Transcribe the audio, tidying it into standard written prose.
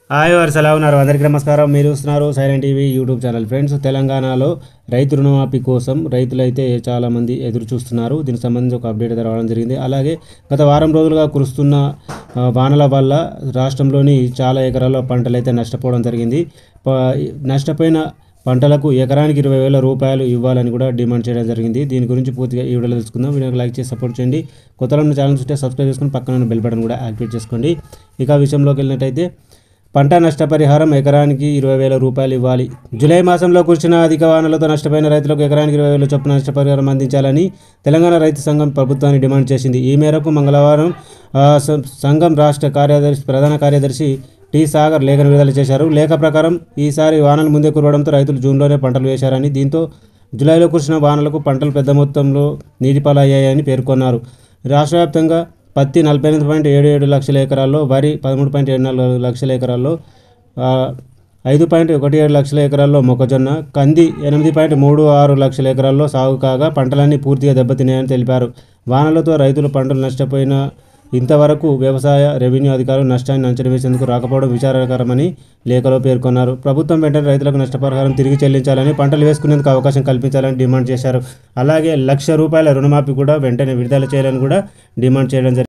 Hi వారు ఎలా ఉన్నారు? అందరికీ నమస్కారం. మీరు చూస్తున్నారు silent TV YouTube channel. Friends, తెలంగాణలో రైతు రుణమాఫీ కోసం రైతులైతే చాలామంది ఎదురు చూస్తున్నారు. దీనికి సంబంధించి ఒక అప్డేట్ రావడం జరిగింది. అలాగే గత వారం రోజులుగా కురుస్తున్న వానల వల్ల రాష్ట్రంలోని చాలా ఎకరాల్లో పంటలైతే నష్టపోవడం జరిగింది. నష్టపోయిన పంటలకు ఎకరానికి 20,000 రూపాయలు ఇవ్వాలని కూడా డిమాండ్ చేయడం జరిగింది. దీని గురించి పూర్తిగా ఈ వీడియోలో తెలుసుకుందాం. వీడియోకి లైక్ చేసి సపోర్ట్ చేయండి. కొత్తలో ఉన్న ఛానల్స్ ఉంటే సబ్స్క్రైబ్ చేసుకుని పక్కన బెల్ బటన్ కూడా యాక్టివేట్ చేసుకోండి. ఇక విషయంలోకి వెళ్ళినట్టయితే పంట నష్టపరిహారం ఎకరానికి 20,000 రూపాయలు ఇవ్వాలి. జూలై మాసంలో కురిసిన అధిక వానలతో నష్టపోయిన రైతులకు ఎకరానికి 20,000 చొప్పున నష్టపరిహారం అందించాలని తెలంగాణ రైతు సంఘం ప్రభుత్వాన్ని డిమాండ్ చేసింది. ఈ మేరకు మంగళవారం సంఘం రాష్ట్ర ప్రధాన కార్యదర్శి టి సాగర్ లేఖను విడుదల చేశారు. లేఖ ప్రకారం ఈసారి వానలు ముందే కురవడంతో రైతులు జూన్లోనే పంటలు వేశారని, దీంతో జూలైలో కురిసిన వానలకు పంటలు పెద్ద మొత్తంలో నీటిపాలయ్యాయని పేర్కొన్నారు. రాష్ట్ర వ్యాప్తంగా పత్తి 48.77 లక్షల ఎకరాల్లో, వరి 13.74 లక్షల ఎకరాల్లో, 5.17 లక్షల ఎకరాల్లో మొక్కజొన్న, కంది 8.36 లక్షల ఎకరాల్లో సాగు కాగా పంటలన్నీ పూర్తిగా దెబ్బతిన్నాయని తెలిపారు. వానలతో రైతులు పంటలు నష్టపోయిన ఇంతవరకు వ్యవసాయ రెవెన్యూ అధికారులు నష్టాన్ని అంచనా వేసేందుకు రాకపోవడం విచారకరమని లేఖలో పేర్కొన్నారు. ప్రభుత్వం వెంటనే రైతులకు నష్టపరిహారం తిరిగి చెల్లించాలని, పంటలు వేసుకునేందుకు అవకాశం కల్పించాలని డిమాండ్ చేశారు. అలాగే 1,00,000 రూపాయల రుణమాఫీ కూడా వెంటనే విడుదల చేయాలని కూడా డిమాండ్ చేయడం జరిగింది.